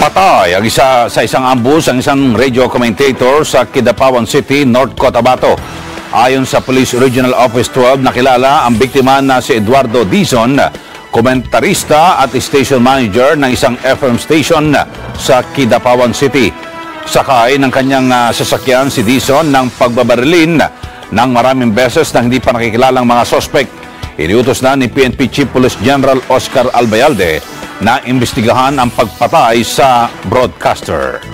Patay ang isa sa isang ambush ang isang radio commentator sa Kidapawan City, North Cotabato. Ayon sa Police Regional Office 12, nakilala ang biktima na si Eduardo Dizon, komentarista at station manager ng isang FM station sa Kidapawan City. Sakay ng kanyang sasakyan si Dizon ng pagbabarilin ng maraming beses na hindi pa nakikilalang mga sospek. Iniutos na ni PNP Chief Police General Oscar Albayalde na imbestigahan ang pagpatay sa broadcaster.